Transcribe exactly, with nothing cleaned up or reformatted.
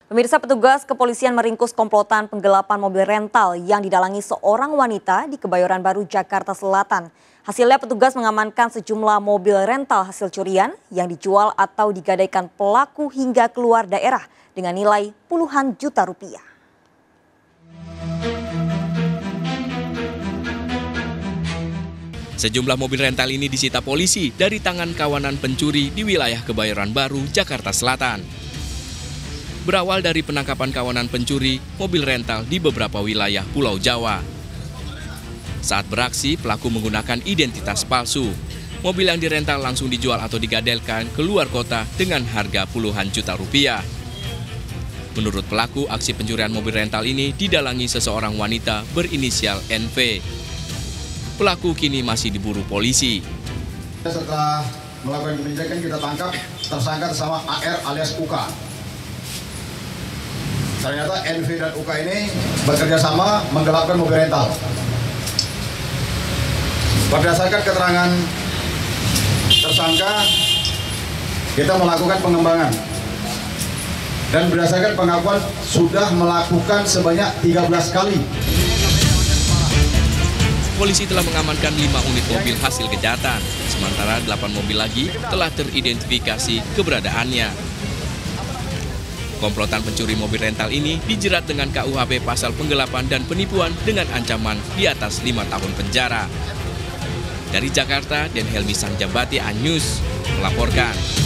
Pemirsa, petugas kepolisian meringkus komplotan penggelapan mobil rental yang didalangi seorang wanita di Kebayoran Baru, Jakarta Selatan. Hasilnya petugas mengamankan sejumlah mobil rental hasil curian yang dijual atau digadaikan pelaku hingga keluar daerah dengan nilai puluhan juta rupiah. Sejumlah mobil rental ini disita polisi dari tangan kawanan pencuri di wilayah Kebayoran Baru, Jakarta Selatan. Berawal dari penangkapan kawanan pencuri mobil rental di beberapa wilayah Pulau Jawa. Saat beraksi, pelaku menggunakan identitas palsu. Mobil yang dirental langsung dijual atau digadelkan ke luar kota dengan harga puluhan juta rupiah. Menurut pelaku, aksi pencurian mobil rental ini didalangi seseorang wanita berinisial N V. Pelaku kini masih diburu polisi. Setelah melakukan penyelidikan, kita tangkap tersangka bersama A R alias U K. Ternyata N V dan U K ini bekerja sama menggelapkan mobil rental. Berdasarkan keterangan tersangka, kita melakukan pengembangan. Dan berdasarkan pengakuan sudah melakukan sebanyak tiga belas kali. Polisi telah mengamankan lima unit mobil hasil kejahatan, sementara delapan mobil lagi telah teridentifikasi keberadaannya. Komplotan pencuri mobil rental ini dijerat dengan K U H P pasal penggelapan dan penipuan dengan ancaman di atas lima tahun penjara. Dari Jakarta, Den Helmi Sanjabati, A News melaporkan.